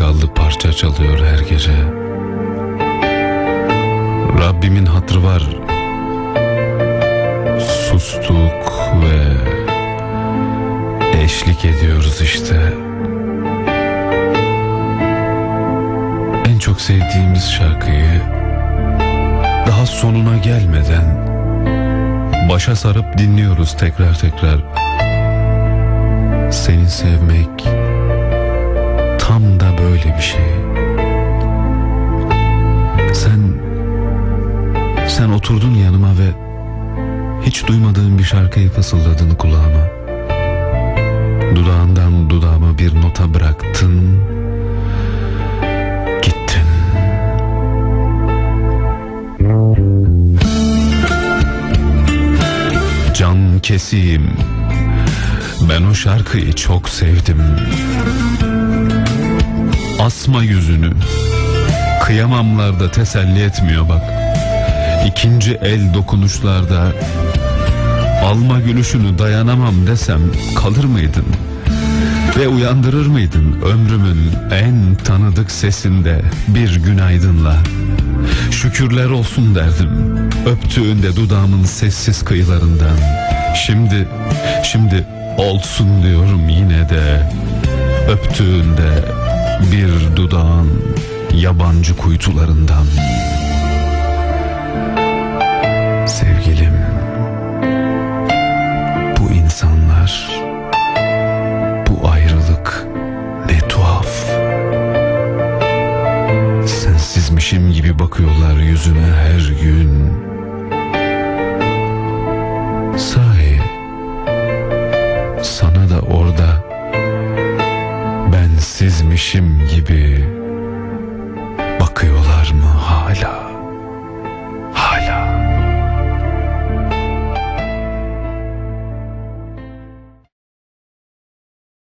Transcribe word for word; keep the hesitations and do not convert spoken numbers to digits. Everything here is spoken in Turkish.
sakallı parça çalıyor her gece. Rabbimin hatırı var. Sustuk ve eşlik ediyoruz işte. En çok sevdiğimiz şarkıyı daha sonuna gelmeden başa sarıp dinliyoruz tekrar tekrar. Seni sevmek tam da böyle bir şey. Sen sen oturdun yanıma ve hiç duymadığım bir şarkıyı fısıldadın kulağıma. Dudağından dudağıma bir nota bıraktın, gittin. Can keseyim, ben o şarkıyı çok sevdim. Asma yüzünü, kıyamamlarda teselli etmiyor bak. İkinci el dokunuşlarda alma gülüşünü dayanamam desem kalır mıydın? Ve uyandırır mıydın ömrümün en tanıdık sesinde bir günaydınla? Şükürler olsun derdim öptüğünde dudağımın sessiz kıyılarından. Şimdi, şimdi olsun diyorum yine de öptüğünde bir dudağın yabancı kuytularından. Sevgilim, bu insanlar, bu ayrılık ne tuhaf. Sensizmişim gibi bakıyorlar yüzüme her gün. Sahi sana da orada bensizmişim gibi bakıyorlar mı hala?